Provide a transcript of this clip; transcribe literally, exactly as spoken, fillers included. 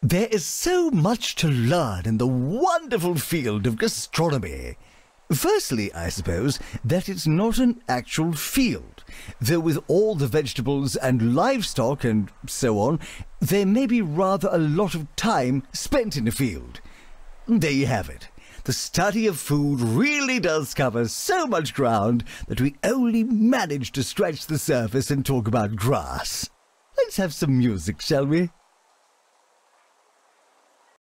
There is so much to learn in the wonderful field of gastronomy. Firstly, I suppose, that it's not an actual field, though with all the vegetables and livestock and so on, there may be rather a lot of time spent in a field. There you have it. The study of food really does cover so much ground that we only manage to scratch the surface and talk about grass. Let's have some music, shall we?